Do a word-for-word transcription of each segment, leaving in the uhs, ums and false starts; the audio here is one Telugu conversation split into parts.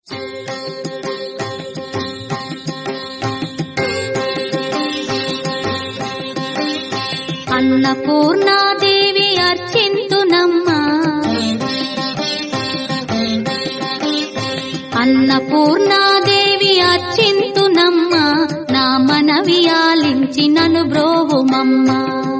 అన్నపూర్ణాదేవి అర్చింతునమ్మా, అన్నపూర్ణాదేవి అర్చింతునమ్మా, నా మనవి ఆలించి నన్ను బ్రోవుమమ్మా.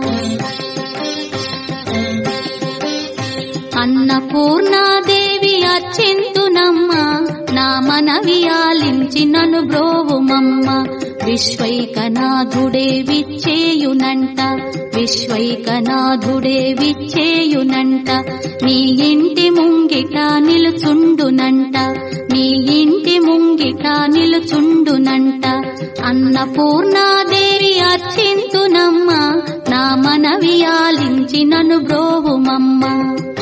అన్నపూర్ణాదేవి అర్చింతునమ్మా, నా మనవి ఆలించి నన్ను బ్రోవుమమ్మా. విశ్వైకనాథుడే విచ్చేయునంట, విశ్వైకనాథుడే విచ్చేయునంట, నీ ఇంటి ముంగిట నిలుచుండునంట, నీ ఇంటి ముంగిట నిలుచుండునంట. అన్నపూర్ణాదేవి అర్చింతునమ్మా, నా మనవి ఆలించి నన్ను బ్రోవుమమ్మా.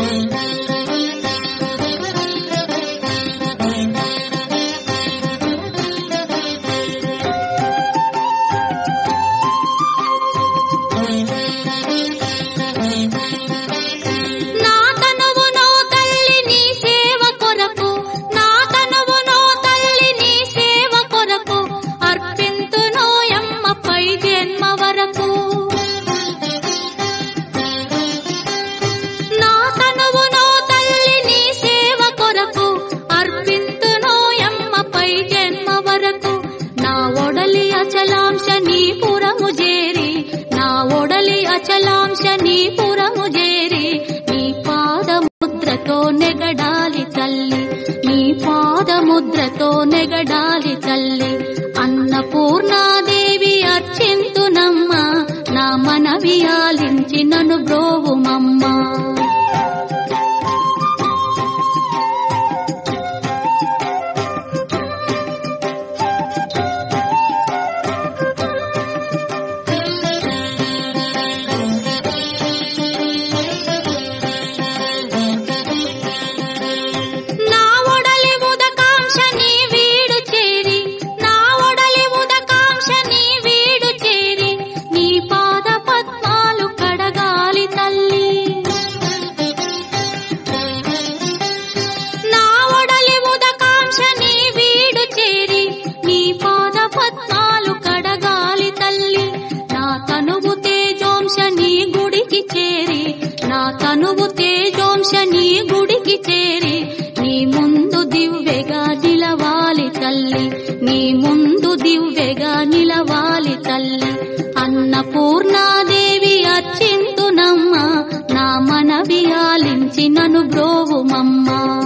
అచలాంశ నీ పురము చేరి, నీ పాదముద్రతో నెగడాలి తల్లి, నీ పాదముద్రతో నెగడాలి తల్లి. అన్నపూర్ణాదేవి అర్చింతునమ్మా, నా మనవి ఆలించి నన్ను బ్రోవుమమ్మా. తనువు తేజోంశ నీ గుడికి చేరి, నీ ముందు దివ్వెగా నిలవాలి తల్లి, నీ ముందు దివ్వెగా నిలవాలి తల్లి. అన్నపూర్ణాదేవి అర్చింతునమ్మా, నా మనవి ఆలించి నన్ను బ్రోవుమమ్మా.